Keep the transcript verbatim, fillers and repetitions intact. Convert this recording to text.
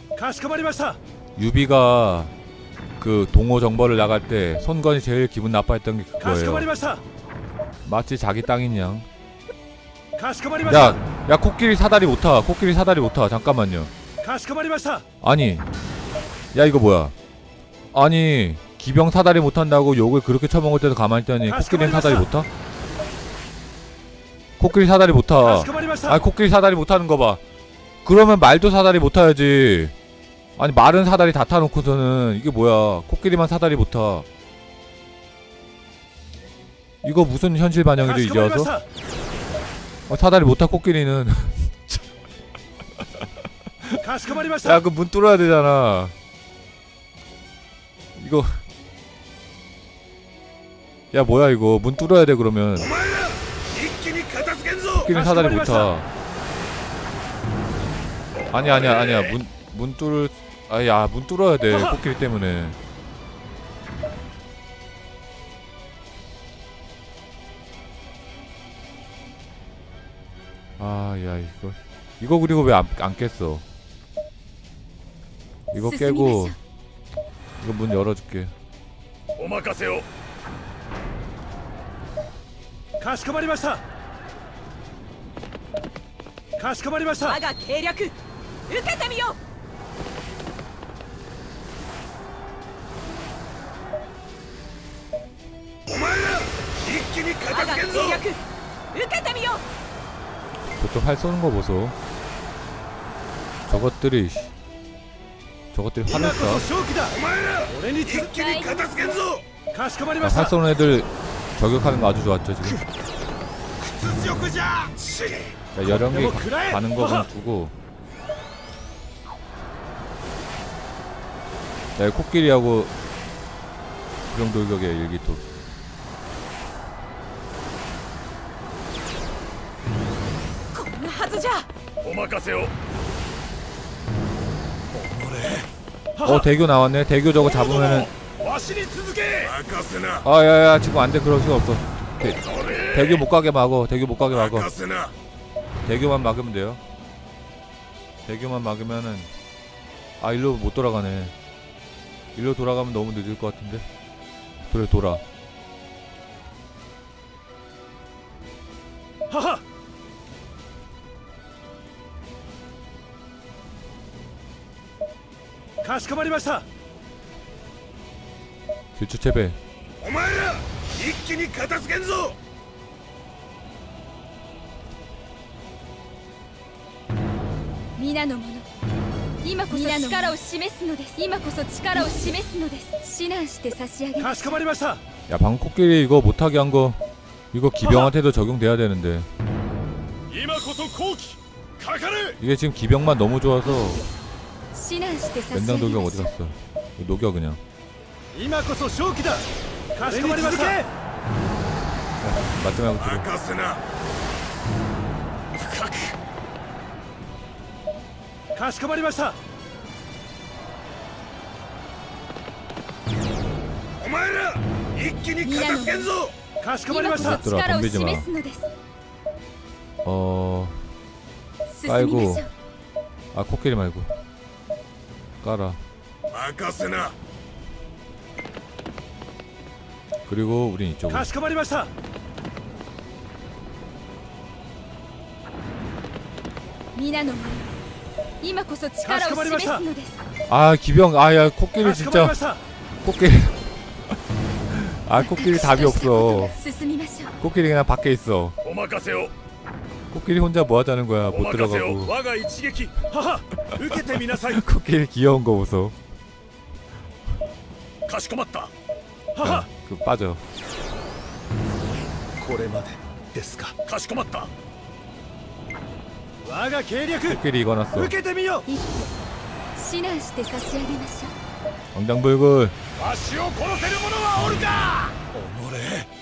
유비가 그 동호 정벌을 나갈 때 손건이 제일 기분 나빠했던 게 그거예요. 마치 자기 땅인 양. 야, 야 코끼리 사다리 못 타. 코끼리 사다리 못 타. 잠깐만요. 아니, 야 이거 뭐야? 아니 기병 사다리 못 탄다고 욕을 그렇게 쳐먹을 때도 가만히 있더니 코끼리는 사다리 못 타? 코끼리 사다리 못 타. 아 코끼리 사다리 못 타는 거 봐. 그러면 말도 사다리 못 타야지. 아니 말은 사다리 다 타놓고서는 이게 뭐야? 코끼리만 사다리 못 타. 이거 무슨 현실 반영이죠 이제 와서? 어, 사다리 못 타 코끼리는. 야 그 문 뚫어야 되잖아. 이거 야 뭐야 이거 문 뚫어야 돼 그러면. 코끼리는 사다리 못 타. 아니야 아니야 아니야 문 문 뚫을 아야 문 뚫어야 돼 코끼리 때문에. 아 야 이거 이거 그리고 왜 안 안 깼어? 이거 깨고 이거 문 열어줄게. 오마카세요. 가시코마리마시타. 가시코마리마시타. 와가 계략. 우케테미요. 오마에라 이끼니 가다스겐소. 와가 계략. 우케테미요. 저쪽 활 쏘는 거 보소. 저것들이 저것들이 화를 쏴. 아, 활 쏘는 애들 저격하는 거 아주 좋았죠 지금. 야, 여령이 가는 거는 두고. 야, 코끼리하고 기병 돌격의 일기토. 오마카세요. 어 대교 나왔네. 대교 저거 잡으면은 아 야야 지금 안돼. 그럴 수가 없어. 대, 대교 못 가게 막어. 대교 못 가게 막어. 대교만 막으면 돼요. 대교만 막으면은 아 일로 못 돌아가네. 일로 돌아가면 너무 늦을 것 같은데. 그래 돌아. 하하. 가시코마리마시타. 교추 채배. 오마에라 이끼니 가다스겐소. 皆の者、今こそ力を示すのです。今こそ力を示すのです。指南して差し上げます。 가시코마리마시타. 야 방금 코끼리 이거 못하게 한 거 이거 기병한테도 적용돼야 되는데. 이게 지금 기병만 너무 좋아서. 맨당 돌격 어디 갔어? 녹여 그냥. 가시코마리마시타. 맞지 말고 들어. 가시코마리마시타. 오마에라 이끼니 가다스겐소. 가시코마리마시타. 들어 덤비지 마. 어 깔고 아 코끼리 말고 깔아. 그리고 우린 이쪽으로. 가시코마리마시타. 아 기병 아야 코끼리 진짜 코끼리 아 코끼리 답이 없어. 코끼리 그냥 밖에 있어. 코끼리 혼자 뭐 하자는 거야. 못 들어가고. 코끼리 귀여운 거 보소. 야, 그 빠져. 코끼리 이거 놨어. 엉장불굴.